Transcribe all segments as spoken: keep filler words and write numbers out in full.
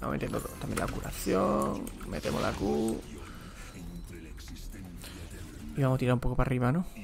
Vamos metiendo también la curación. Metemos la Q. Y vamos a tirar un poco para arriba, ¿no?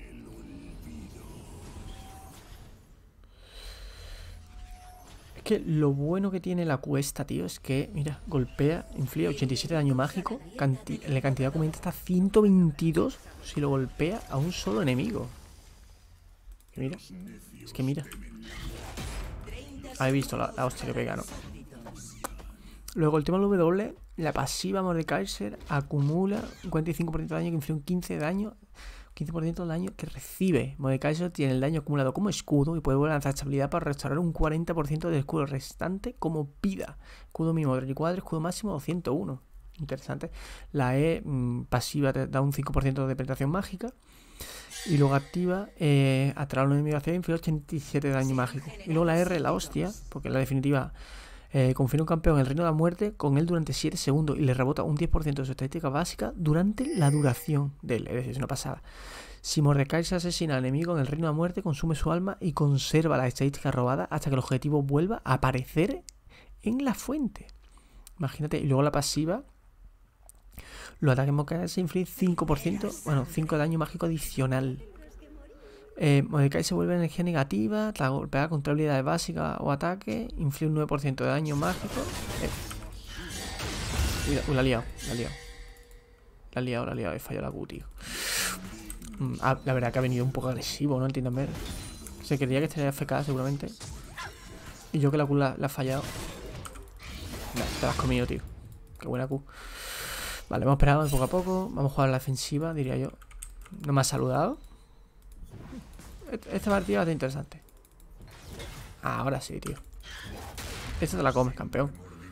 Es que lo bueno que tiene la Q esta, tío, es que, mira, golpea, inflige ochenta y siete de daño mágico. Canti la cantidad que aumenta hasta ciento veintidós si lo golpea a un solo enemigo. Que mira, es que mira. Habéis visto la, la hostia que pega, ¿no? Luego el tema del W, la pasiva Mordekaiser acumula un cuarenta y cinco por ciento de daño que inflige un quince por ciento de daño, quince por ciento del daño que recibe. Mordekaiser tiene el daño acumulado como escudo y puede volver a lanzar esta habilidad para restaurar un cuarenta por ciento del escudo restante como pida. Escudo mínimo treinta y cuatro, escudo máximo doscientos uno. Interesante. La E mmm, pasiva te da un cinco por ciento de penetración mágica. Y luego activa, eh, atrae a un enemigo hacia inflige ochenta y siete de daño mágico. Y luego la R, la hostia, porque en la definitiva eh, confina un campeón en el reino de la muerte con él durante siete segundos y le rebota un diez por ciento de su estadística básica durante la duración de él. Es decir, es una pasada. Si Mordekaiser asesina al enemigo en el reino de la muerte, consume su alma y conserva las estadísticas robadas hasta que el objetivo vuelva a aparecer en la fuente. Imagínate, y luego la pasiva. Los ataques Mordekaiser se infligen cinco por ciento, bueno, cinco de daño mágico adicional. Eh, Mordekaiser se vuelve energía negativa, tras golpear contra habilidades básicas o ataque, inflige un nueve por ciento de daño mágico. Eh. Uy, la he liado, la he liado. La he liado, la he liado, he fallado la Q, tío. Mm, ah, la verdad que ha venido un poco agresivo, ¿no? Entiéndame. Se creía que estaría F K seguramente. Y yo que la Q la, la ha fallado. Nah, te la has comido, tío. Qué buena Q. Vale, hemos esperado poco a poco. Vamos a jugar a la defensiva, diría yo. No me ha saludado. Esta partida va a ser interesante. Ah, ahora sí, tío. Esta te la comes, campeón.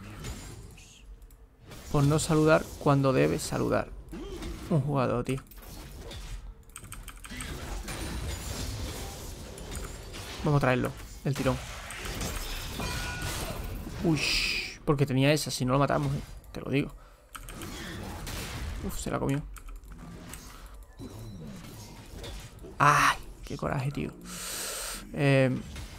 Por no saludar cuando debes saludar. Un jugador, tío. Vamos a traerlo, el tirón. Uy, porque tenía esa, si no lo matamos, eh. Te lo digo. Uf, se la comió. ¡Ay! ¡Qué coraje, tío! Eh...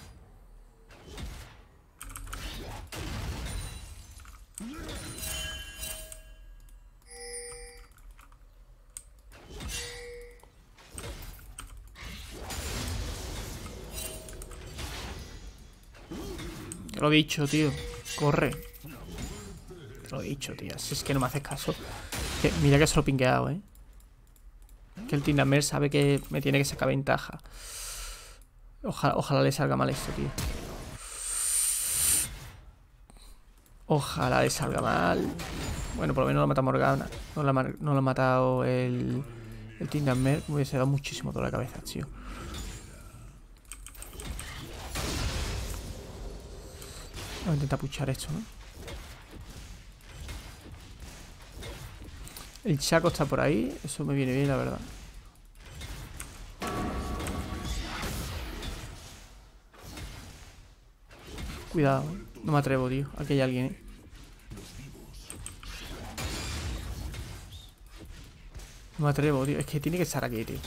Te lo he dicho, tío. Corre. Te lo he dicho, tío. Si es que no me haces caso. Que, mira que se lo he pingueado, ¿eh? Que el Tryndamere sabe que me tiene que sacar ventaja. Ojalá, ojalá le salga mal esto, tío. Ojalá le salga mal. Bueno, por lo menos lo ha matado Morgana. No lo ha, no lo ha matado el, el Tryndamere. Me hubiese dado muchísimo dolor de cabeza, tío. Vamos a intentar puchar esto, ¿no? El Chaco está por ahí. Eso me viene bien, la verdad. Cuidado. No me atrevo, tío. Aquí hay alguien, ¿eh? No me atrevo, tío. Es que tiene que estar aquí, tío.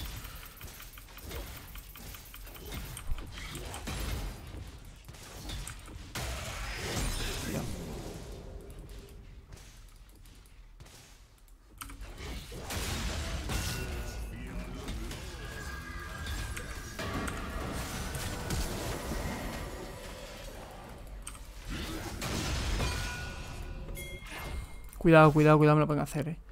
Cuidado, cuidado, cuidado, me lo pueden hacer, eh.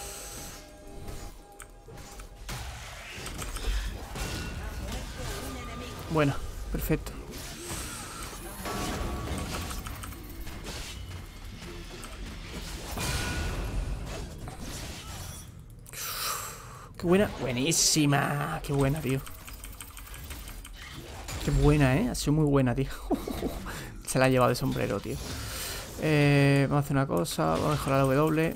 Bueno, perfecto. Qué buena, buenísima. Qué buena, tío. Qué buena, eh. Ha sido muy buena, tío. Se la ha llevado de sombrero, tío. Eh, vamos a hacer una cosa. Vamos a mejorar la W.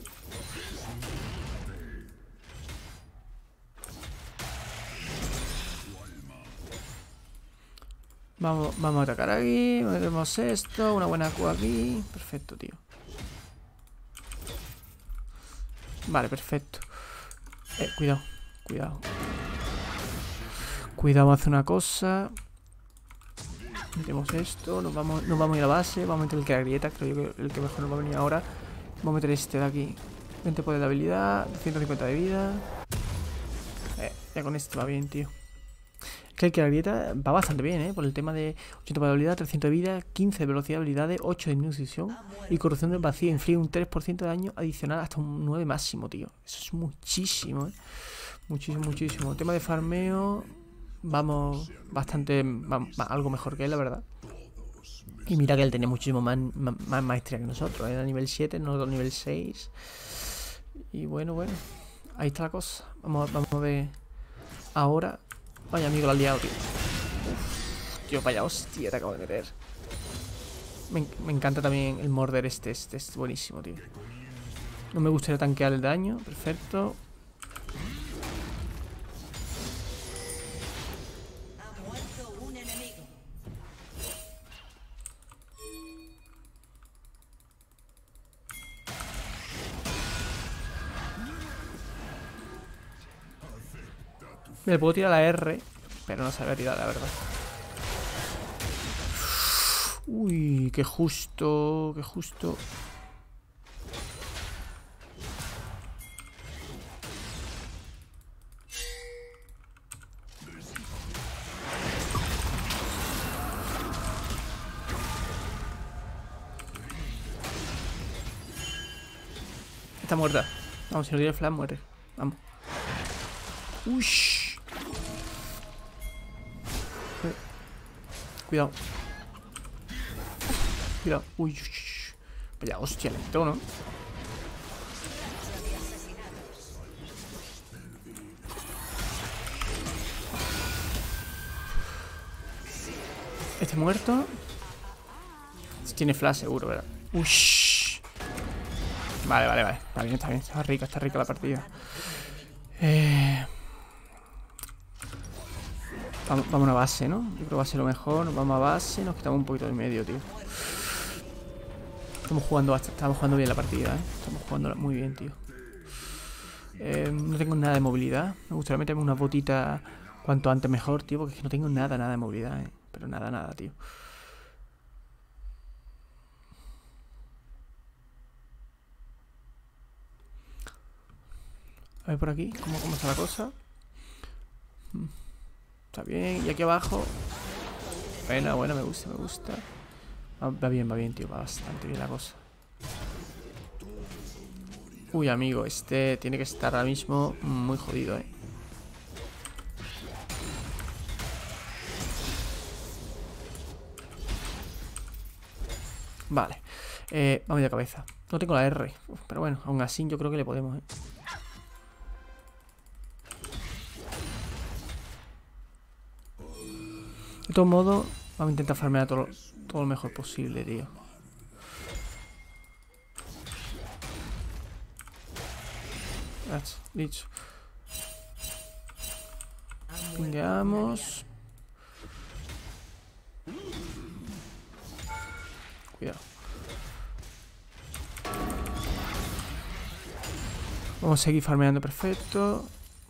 Vamos, vamos a atacar aquí. Metemos esto. Una buena Q aquí. Perfecto, tío. Vale, perfecto. Eh, cuidado, cuidado. Cuidado, vamos a hacer una cosa. Metemos esto, nos vamos, nos vamos a ir a la base. Vamos a meter el que la grieta, creo yo que el que mejor nos va a venir ahora. Vamos a meter este de aquí. veinte poder de habilidad, ciento cincuenta de vida. Eh, ya con este va bien, tío. Es que el que la grieta va bastante bien, ¿eh? Por el tema de ochenta poder de habilidad, trescientos de vida, quince de velocidad de habilidades, ocho de disminución y corrupción del vacío. Inflige un tres por ciento de daño adicional hasta un nueve máximo, tío. Eso es muchísimo, ¿eh? Muchísimo, muchísimo. El tema de farmeo, vamos bastante, va, va algo mejor que él, la verdad. Y mira que él tenía muchísimo más, más, más maestría que nosotros. Era nivel siete, nosotros nivel seis. Y bueno, bueno. Ahí está la cosa. Vamos, vamos a ver ahora. Vaya amigo, la has liado, tío. Uf, tío, vaya hostia, te acabo de meter. Me, me encanta también el morder este, este. Es buenísimo, tío. No me gustaría tanquear el daño. Perfecto. Me puedo tirar la R, pero no sabía tirar, la verdad. Uy, qué justo, qué justo. Está muerta. Vamos, si no tiene flash, muere. Vamos. Uy. Cuidado. Cuidado. Uy. Uy. Vaya, hostia, lento, ¿no? Este muerto. Tiene flash seguro, ¿verdad? Uy. Vale, vale, vale. Está bien, está bien. Está rica, está rica la partida. Eh... Vamos, vamos a base, ¿no? Yo creo que va a ser lo mejor. Nos vamos a base, nos quitamos un poquito de medio, tío. Estamos jugando bastante, estamos jugando bien la partida, ¿eh? Estamos jugando muy bien, tío. Eh, no tengo nada de movilidad. Me gustaría meterme una botita cuanto antes mejor, tío, porque es que no tengo nada, nada de movilidad, ¿eh? Pero nada, nada, tío. A ver por aquí, ¿cómo, cómo está la cosa? Está bien, y aquí abajo. Buena, buena, me gusta, me gusta. Va, va bien, va bien, tío, va bastante bien la cosa. Uy, amigo, este tiene que estar ahora mismo muy jodido, eh. Vale, eh, vamos de cabeza. No tengo la R, uf, pero bueno, aún así yo creo que le podemos, eh. De todos modos, vamos a intentar farmear todo, todo lo mejor posible, tío. That's, dicho. Pingueamos. Cuidado. Vamos a seguir farmeando, perfecto.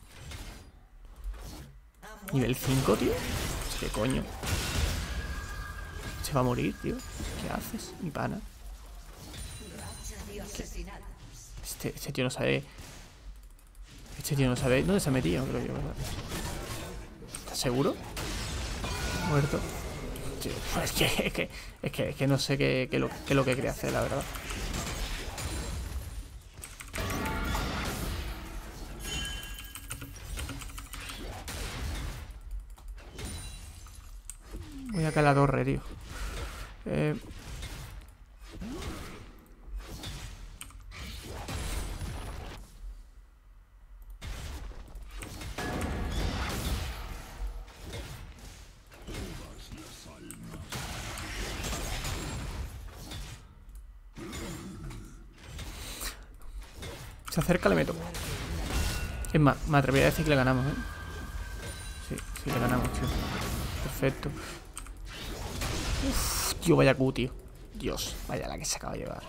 Nivel cinco, tío. ¿Qué coño? Se va a morir, tío. ¿Qué haces, mi pana? Este, este tío no sabe. Este tío no sabe. ¿Dónde se ha metido? Creo yo, ¿verdad? ¿Estás seguro? Muerto. Tío, es, que, es, que, es que es que no sé qué, qué, lo, qué es lo que quería hacer, la verdad. Voy a caer la torre, tío. Eh... Se acerca, le meto. Es más, me atreví a decir que le ganamos, ¿eh? Sí, sí, le ganamos, tío. Perfecto. Uf, tío, vaya Q, tío. Dios, vaya la que se acaba de llevar.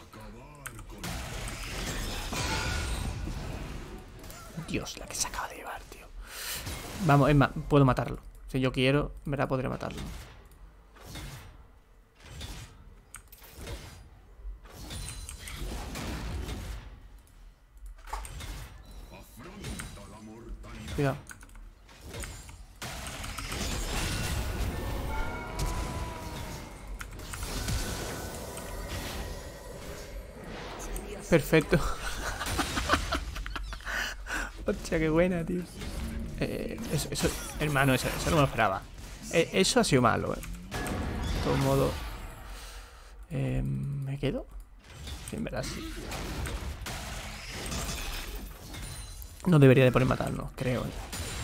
Dios, la que se acaba de llevar, tío. Vamos, es más, puedo matarlo. Si yo quiero, en verdad podré matarlo. Cuidado. Perfecto. Hostia, qué buena, tío. Eh, eso, eso, hermano, eso, eso no me lo esperaba. Eh, eso ha sido malo, eh. De todo modo. Eh, ¿Me quedo? Sí, en verdad sí. No debería de poder matarnos, creo. Eh.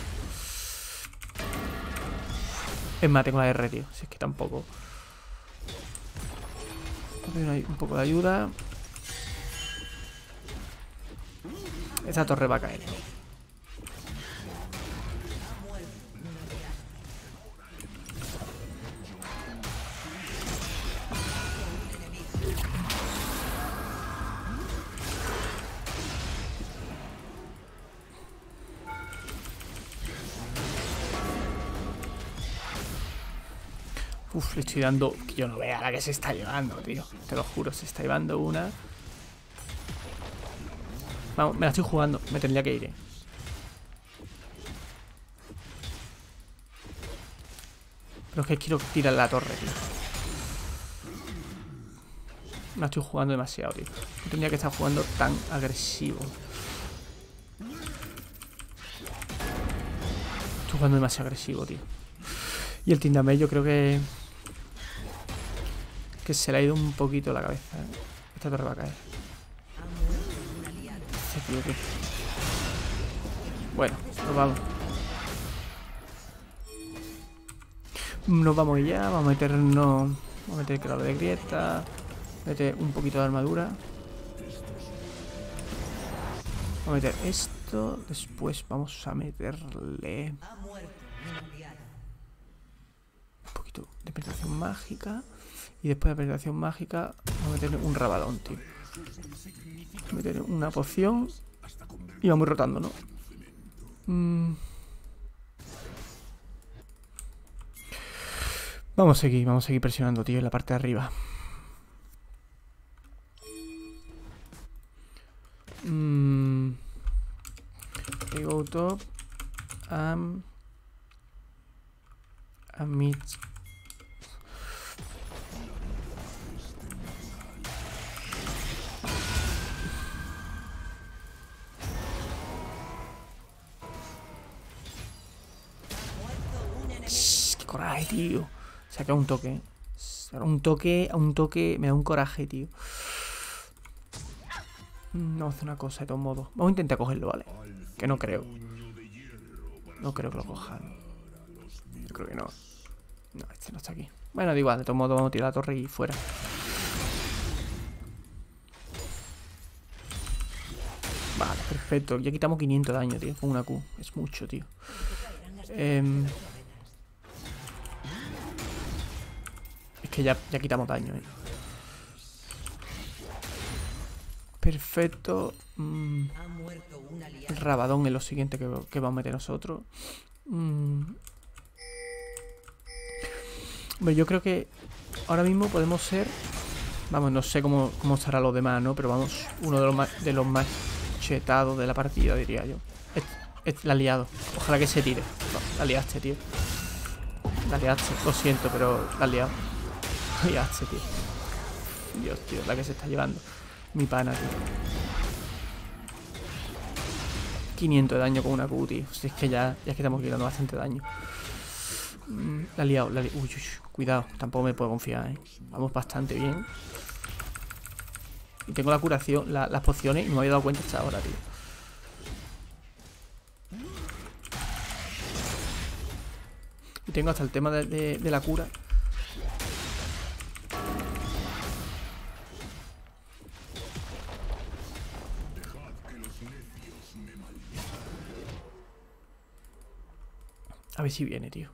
Es mate con la R, tío. Si es que tampoco. Un poco de ayuda. Esa torre va a caer. Uf, le estoy dando... Que yo no vea la que se está llevando, tío. Te lo juro, se está llevando una... Vamos, me la estoy jugando. Me tendría que ir, eh. Pero es que quiero tirar la torre, tío. Me la estoy jugando demasiado, tío. No tendría que estar jugando tan agresivo. Estoy jugando demasiado agresivo, tío. Y el Tindamé yo creo que... Que se le ha ido un poquito la cabeza, ¿eh? Esta torre va a caer. Se equivoqué. Bueno, nos vamos. Nos vamos ya. Vamos a meternos... Vamos a meter claro de grieta. Meter un poquito de armadura. Vamos a meter esto. Después vamos a meterle... Un poquito de penetración mágica. Y después de penetración mágica vamos a meterle un rabadón, tío. Vamos a meterle una poción. Y vamos rotando, ¿no? Mm. Vamos a seguir, vamos a seguir presionando, tío, en la parte de arriba. Mm. We go top. Um, a mid. Qué coraje, tío. Saca un toque. Saca un toque, a un toque. Me da un coraje, tío. No hace una cosa de todos modos. Vamos a intentar cogerlo, ¿vale? Que no creo. No creo que lo cojan. Yo creo que no. No, este no está aquí. Bueno, da igual, de todos modos vamos a tirar la torre y fuera. Vale, perfecto. Ya quitamos quinientos de daño, tío. Con una Q. Es mucho, tío. Eh... Es que ya, ya quitamos daño, eh. Perfecto. Mm. El rabadón es lo siguiente que, que vamos a meter nosotros. Mm. Hombre, yo creo que ahora mismo podemos ser... Vamos, no sé cómo, cómo estará los demás, ¿no? Pero vamos, uno de los más, de los más chetados de la partida, diría yo. Es, es, la ha liado. Ojalá que se tire. No, la liaste, tío. La liaste. Lo siento, pero la has liado. La liaste, tío. Dios, tío, la que se está llevando. Mi pana, tío. quinientos de daño con una Q, tío. Si es que ya, ya es que estamos quitando bastante daño. Mm, la he liado, la he liado. Uy, uy, uy, cuidado, tampoco me puedo confiar, ¿eh? Vamos bastante bien. Y tengo la curación, la, las pociones y no me había dado cuenta hasta ahora, tío. Y tengo hasta el tema de, de, de la cura. A ver si viene, tío.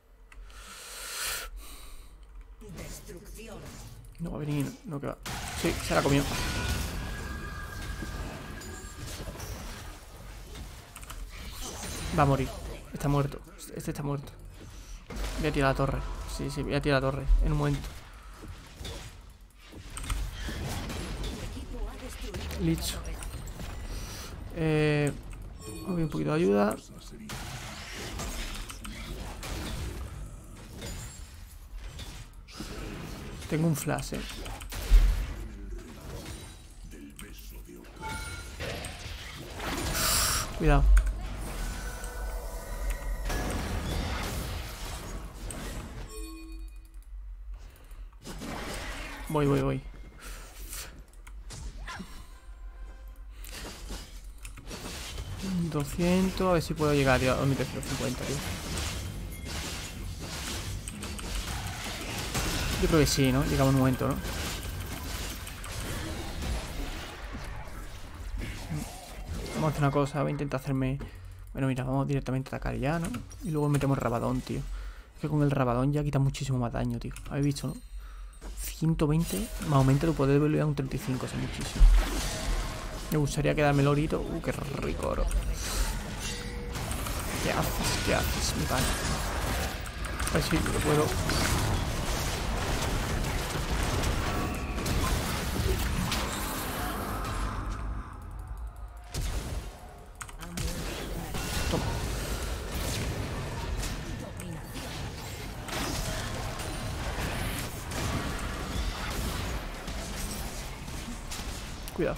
No va a venir, no que va. Sí, se la comió. Va a morir. Está muerto. Este está muerto. Voy a tirar la torre. Sí, sí, voy a tirar la torre. En un momento. Listo. Eh... Muy bien, un poquito de ayuda. Tengo un flash, eh. Cuidado. Voy, voy, voy. doscientos, a ver si puedo llegar a mi trescientos cincuenta, tío. Yo creo que sí, ¿no? Llegamos un momento, ¿no? Vamos a hacer una cosa, voy a intentar hacerme... Bueno, mira, vamos directamente a atacar ya, ¿no? Y luego metemos rabadón, tío. Es que con el rabadón ya quita muchísimo más daño, tío. Habéis visto, ¿no? ciento veinte, más aumenta tu poder de velocidad un treinta y cinco, es muchísimo. Me gustaría quedarme el orito. Uh, qué rico oro. ¿Qué haces? ¿Qué haces, mi pana? A ver si lo puedo... Toma. Cuidado.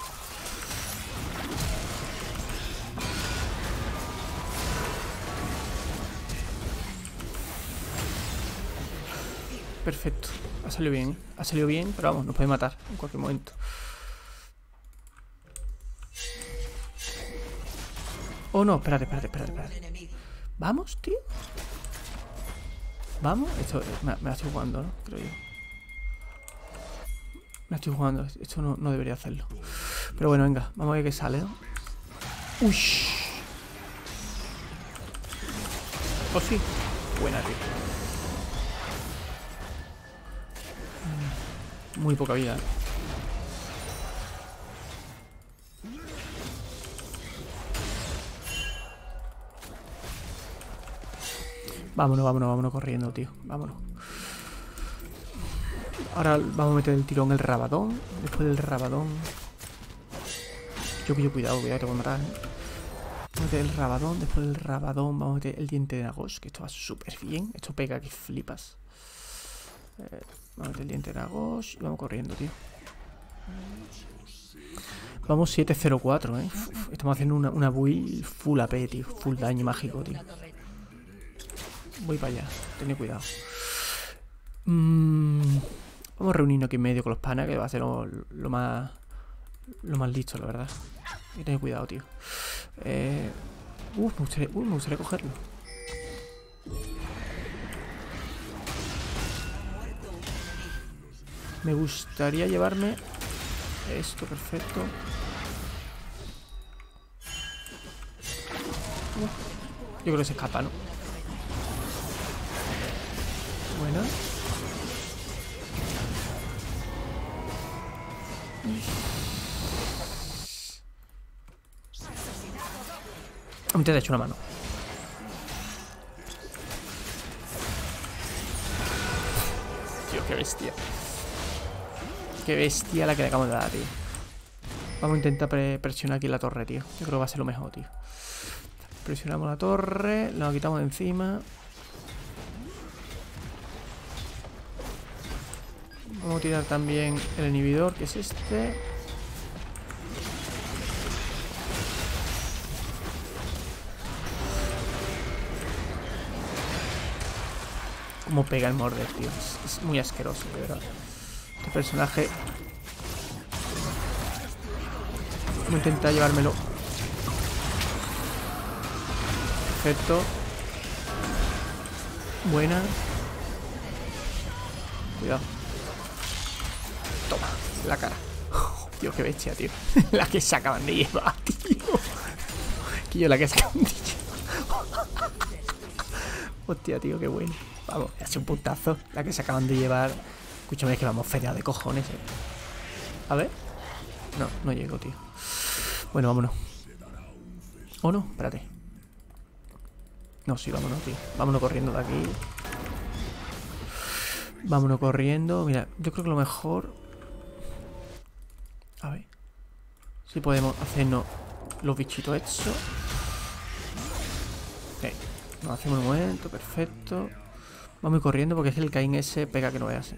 Perfecto. Ha salido bien, ¿eh? Ha salido bien, pero vamos, nos puede matar en cualquier momento. Oh, no, espérate, espérate, espérate, espérate. ¿Vamos, tío? ¿Vamos? Esto me, me la estoy jugando, ¿no? Creo yo. Me la estoy jugando. Esto no, no debería hacerlo. Pero bueno, venga, vamos a ver qué sale, ¿no? Uy. Oh, sí. Buena, tío. Muy poca vida. Vámonos, vámonos, vámonos corriendo, tío. Vámonos. Ahora vamos a meter el tirón el rabadón. Después del rabadón. Yo, yo, cuidado, cuidado, te voy a matar, ¿eh? Vamos a meter el rabadón. Después del rabadón vamos a meter el diente de Nagosh, que esto va súper bien. Esto pega que flipas. Eh, vamos a meter el diente de Nagosh y vamos corriendo, tío. Vamos siete cero cuatro, eh. Uf, estamos haciendo una, una build full A P, tío. Full daño mágico, tío. Voy para allá. Tened cuidado. Mm, vamos a reunirnos aquí en medio con los panas, que va a ser lo, lo más... Lo más listo, la verdad. Hay que tener cuidado, tío. Eh... Uh, me gustaría, uh, me gustaría cogerlo. Me gustaría llevarme esto, perfecto. Uh, yo creo que se escapa, ¿no? Buena. Me te he hecho una mano. Tío, qué bestia. Qué bestia la que le acabamos de dar, tío. Vamos a intentar pre presionar aquí la torre, tío. Yo creo que va a ser lo mejor, tío. Presionamos la torre. La quitamos de encima. Vamos a tirar también el inhibidor, que es este. Cómo pega el Mordek, tío. Es, es muy asqueroso, de verdad. Este personaje... Vamos a intentar llevármelo. Perfecto. Buena. Cuidado. Toma, la cara. Oh, tío, qué bestia, tío. La que se acaban de llevar, tío. Que yo la que se acaban de llevar. Hostia, tío, qué bueno. Vamos, hace un puntazo. La que se acaban de llevar. Escúchame, es que vamos feria de cojones, eh. A ver. No, no llego, tío. Bueno, vámonos. ¿O no? Espérate. No, sí, vámonos, tío. Vámonos corriendo de aquí. Vámonos corriendo. Mira, yo creo que lo mejor... A ver. Si podemos hacernos los bichitos estos. Nos hacemos un momento, perfecto. Vamos a ir corriendo porque es que el Caín ese pega que no veas.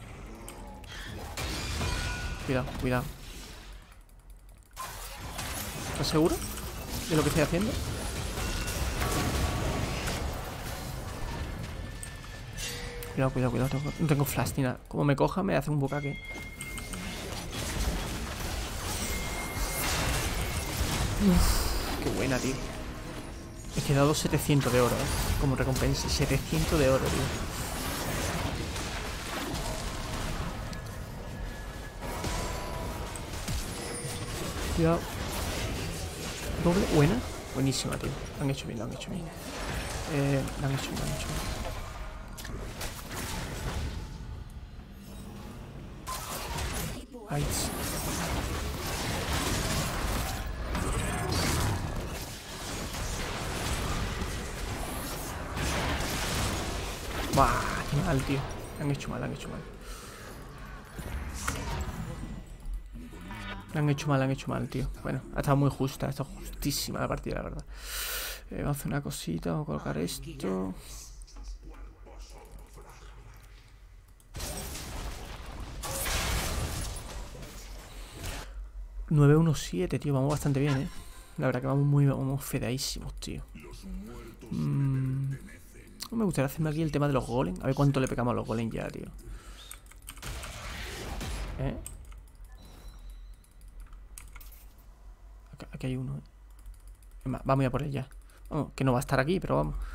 Cuidado, cuidado. ¿Estás seguro de lo que estoy haciendo? Cuidado, cuidado, cuidado. No tengo flash ni nada. Como me coja, me hace un bucaque. Uf, qué buena, tío. He quedado setecientos de oro, ¿eh? Como recompensa. setecientos de oro, tío. Cuidado. Doble, buena. Buenísima, tío. Lo han hecho bien, lo han hecho bien. Eh, lo han hecho bien, lo han hecho bien. Ahí sí. Buah, qué mal, tío. Han hecho mal, han hecho mal. Han hecho mal, han hecho mal, tío. Bueno, ha estado muy justa, ha estado justísima la partida, la verdad. Eh, vamos a hacer una cosita, vamos a colocar esto. nueve uno siete, tío, vamos bastante bien, eh. La verdad que vamos muy, vamos fedeísimos, tío. Mm. Me gustaría hacerme aquí el tema de los golems. A ver cuánto le pegamos a los golems ya, tío. ¿Eh? Aquí, aquí hay uno, ¿eh? Vamos a por él ya. Vamos, que no va a estar aquí, pero vamos.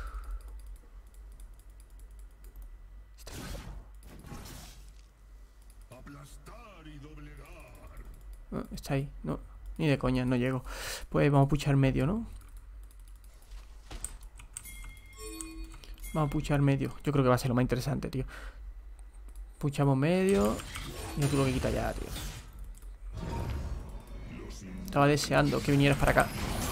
No, está ahí, no. Ni de coña, no llego. Pues vamos a puchar medio, ¿no? Vamos a puchar medio. Yo creo que va a ser lo más interesante, tío. Puchamos medio. Y no tuve que quitar ya, tío. Estaba deseando que vinieras para acá.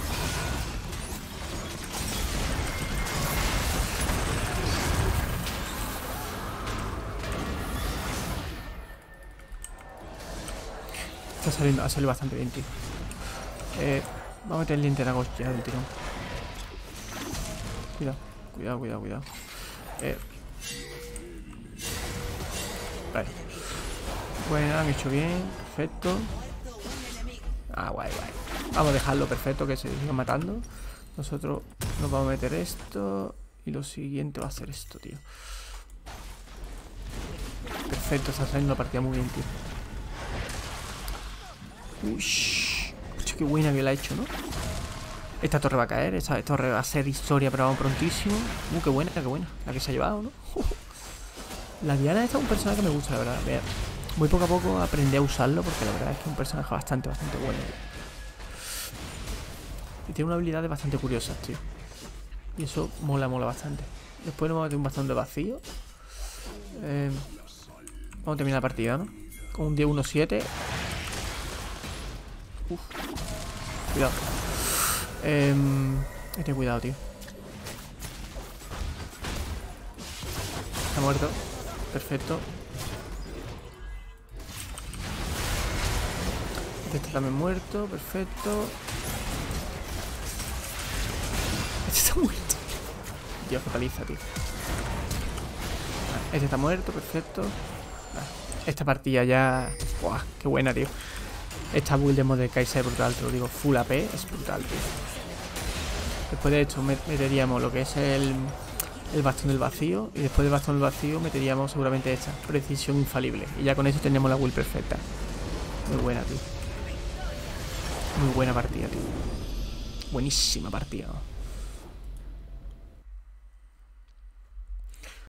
Está saliendo, ha salido bastante bien, tío. Eh, vamos a meter el linterna ghost ya del tirón. Cuidado, cuidado, cuidado, cuidado. Eh. Vale. Bueno, han hecho bien. Perfecto. Ah, guay, guay. Vamos a dejarlo perfecto, que se sigan matando. Nosotros nos vamos a meter esto. Y lo siguiente va a ser esto, tío. Perfecto, está saliendo la partida muy bien, tío. Uy, qué buena que la ha hecho, ¿no? Esta torre va a caer, esta torre va a ser historia, pero vamos prontísimo. Uh, qué buena, qué buena. La que se ha llevado, ¿no? La Diana esta es un personaje que me gusta, la verdad. Vea, muy poco a poco aprendí a usarlo porque la verdad es que es un personaje bastante, bastante bueno. Y tiene unas habilidades bastante curiosas, tío. Y eso mola, mola bastante. Después nos vamos a meter un bastón de vacío. Eh, vamos a terminar la partida, ¿no? Con un diez uno siete. Uf. Cuidado. Eh, ten cuidado, tío. Está muerto. Perfecto. Este está también muerto. Perfecto. Este está muerto. Dios, qué paliza, tío. Este está muerto. Perfecto. Esta partida ya... ¡Buah! ¡Qué buena, tío! Esta build de Mordekaiser es brutal, te lo digo. Full A P es brutal, tío. Después de esto meteríamos lo que es el, el bastón del vacío. Y después del bastón del vacío meteríamos seguramente esta. Precisión infalible. Y ya con eso tenemos la build perfecta. Muy buena, tío. Muy buena partida, tío. Buenísima partida, ¿no?